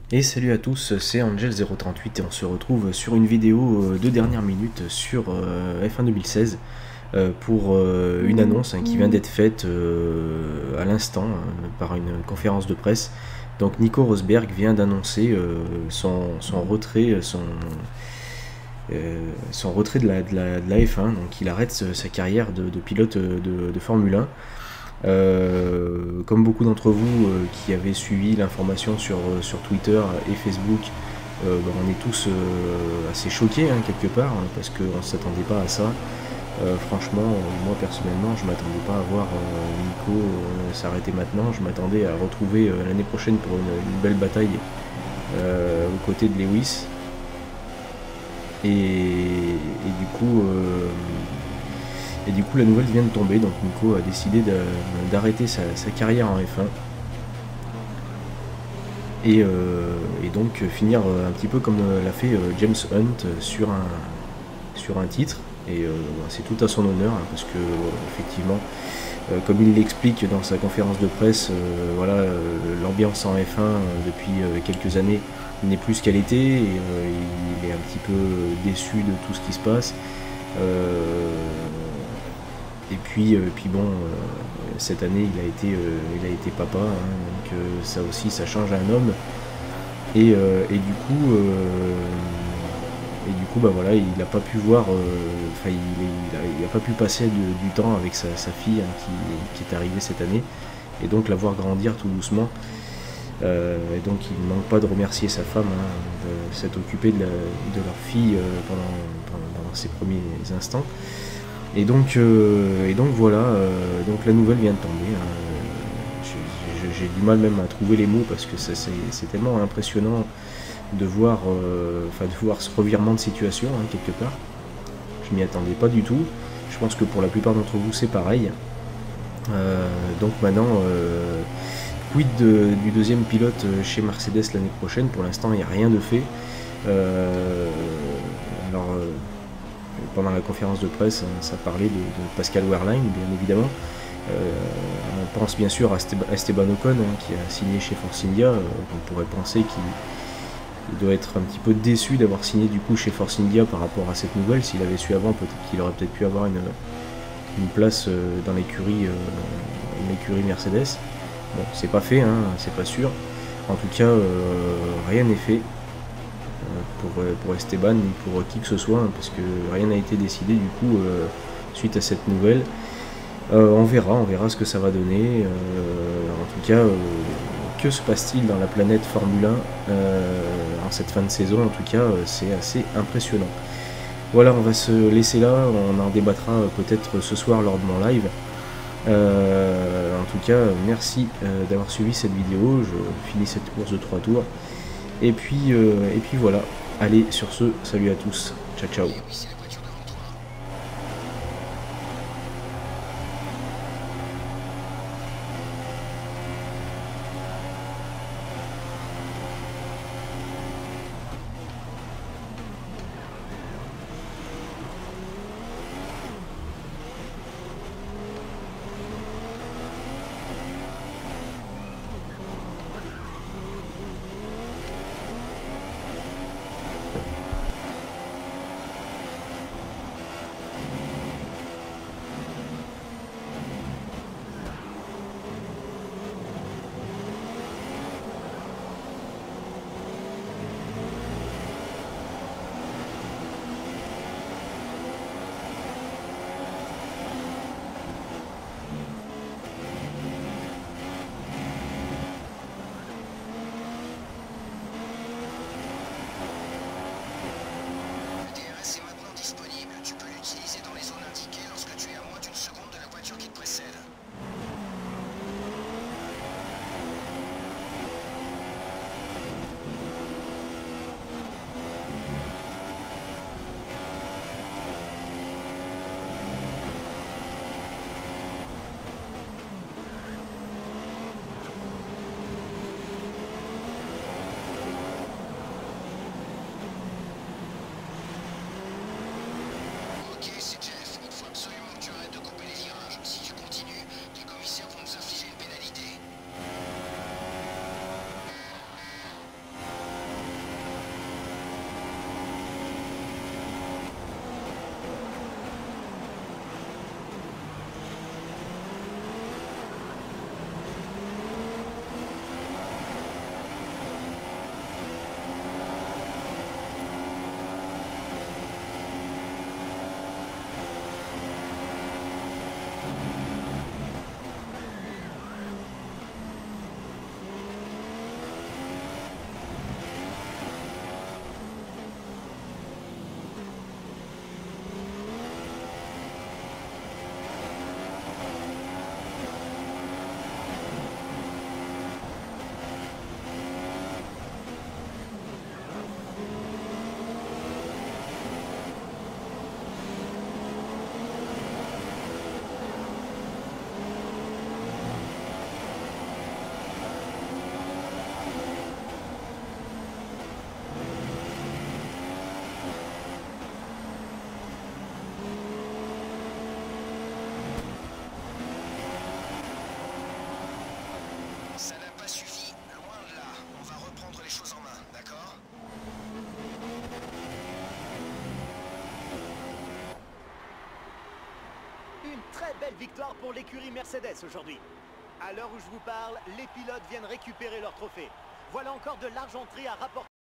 Et salut à tous, c'est Angel038 et on se retrouve sur une vidéo de dernière minute sur F1 2016 pour une annonce qui vient d'être faite à l'instant par une conférence de presse. Donc Nico Rosberg vient d'annoncer son retrait, son retrait de la F1, donc il arrête sa carrière de pilote de Formule 1. Comme beaucoup d'entre vous qui avaient suivi l'information sur Twitter et Facebook, on est tous assez choqués quelque part, parce qu'on ne s'attendait pas à ça. Franchement, moi personnellement, je m'attendais pas à voir Nico s'arrêter maintenant. Je m'attendais à retrouver l'année prochaine pour une belle bataille aux côtés de Lewis. Et du coup, la nouvelle vient de tomber, donc Nico a décidé d'arrêter sa carrière en F1 et donc finir un petit peu comme l'a fait James Hunt sur un titre. Et c'est tout à son honneur, parce que effectivement, comme il l'explique dans sa conférence de presse, l'ambiance en F1 depuis quelques années n'est plus ce qu'elle était, et il est un petit peu déçu de tout ce qui se passe. Et puis bon, cette année il a été papa, donc ça aussi ça change un homme. Et du coup bah voilà, il n'a pas pu voir, il a pas pu passer du temps avec sa fille qui est arrivée cette année, et donc la voir grandir tout doucement. Et donc il ne manque pas de remercier sa femme de s'être occupée de leur fille pendant ses premiers instants. Et donc voilà, donc la nouvelle vient de tomber. J'ai du mal même à trouver les mots, parce que c'est tellement impressionnant de voir ce revirement de situation quelque part. Je m'y attendais pas du tout. Je pense que pour la plupart d'entre vous c'est pareil. Donc maintenant, quid du deuxième pilote chez Mercedes l'année prochaine? Pour l'instant il n'y a rien de fait. Pendant la conférence de presse, ça parlait de Pascal Wehrlein, bien évidemment. On pense bien sûr à Esteban Ocon, qui a signé chez Force India. On pourrait penser qu'il doit être un petit peu déçu d'avoir signé du coup chez Force India par rapport à cette nouvelle. S'il avait su avant, peut-être qu'il aurait peut-être pu avoir une place dans l'écurie Mercedes. Bon, c'est pas fait, c'est pas sûr. En tout cas, rien n'est fait pour Esteban ni pour qui que ce soit, parce que rien n'a été décidé du coup suite à cette nouvelle. On verra ce que ça va donner. En tout cas, que se passe-t-il dans la planète Formule 1 en cette fin de saison? En tout cas, c'est assez impressionnant. Voilà, on va se laisser là, on en débattra peut-être ce soir lors de mon live. En tout cas, merci d'avoir suivi cette vidéo. Je finis cette course de 3 tours. Et puis voilà. Allez, sur ce, salut à tous. Ciao, ciao. belle victoire pour l'écurie Mercedes aujourd'hui. À l'heure où je vous parle, les pilotes viennent récupérer leur trophée. Voilà encore de l'argenterie à rapporter.